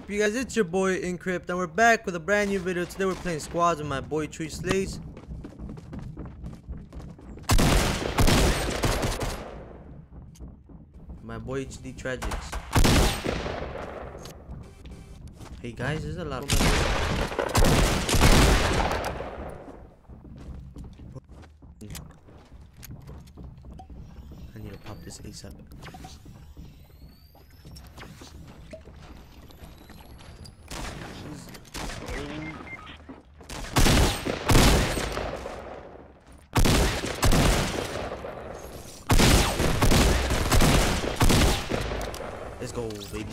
You guys, it's your boy Encrypt, and we're back with a brand new video. Today we're playing squads with my boy Tree Slays. My boy HD Tragics. Hey guys, there's a lot of I need to pop this ASAP. Let's go, baby.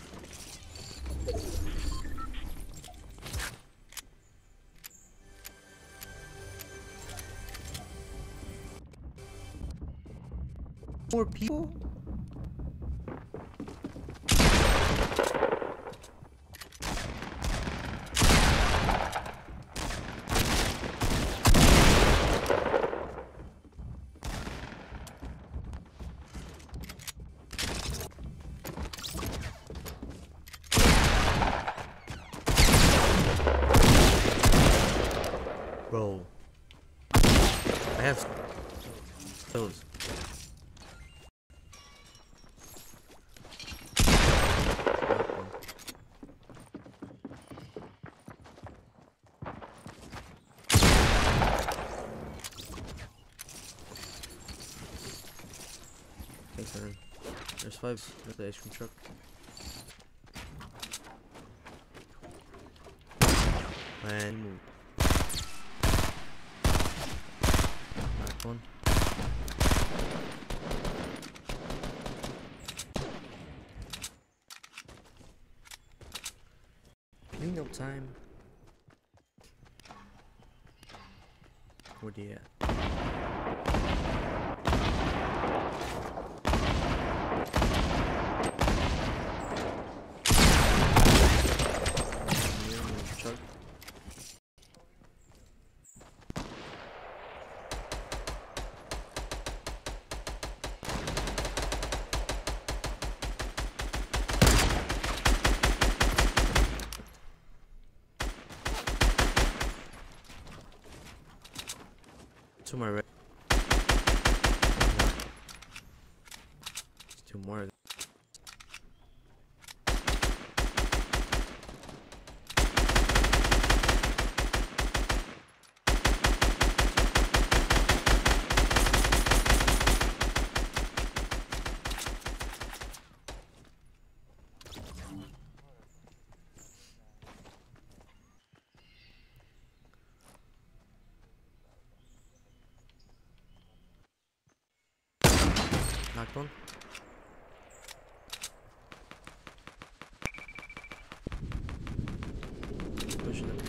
More people? Bro, I have those. Thanks, man. There's 5. There's the ice cream truck. And move. One. Ain't no time. Where do you at? To my right. There's 2 more. Knocked one. Pushing it.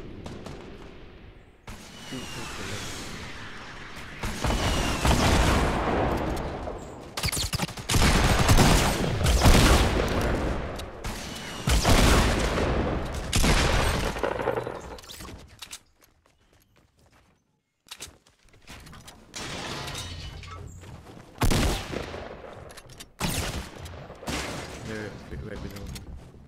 Right below me.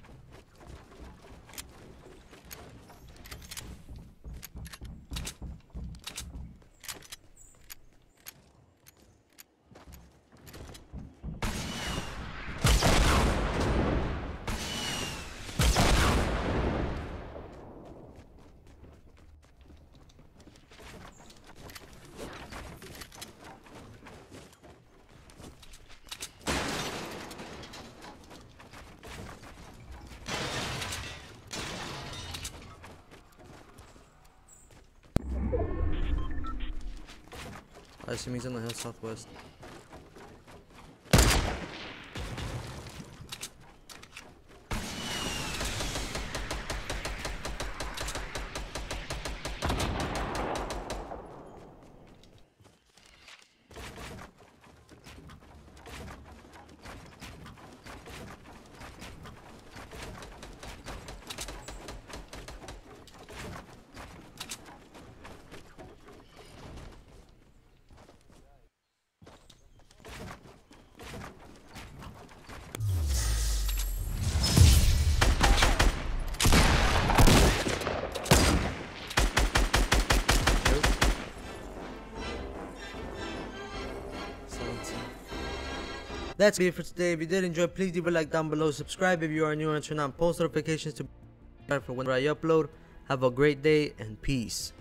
I assume he's on the hill southwest. That's it for today. If you did enjoy, please leave a like down below. Subscribe if you are new and turn on post notifications to be notified for when I upload. Have a great day and peace.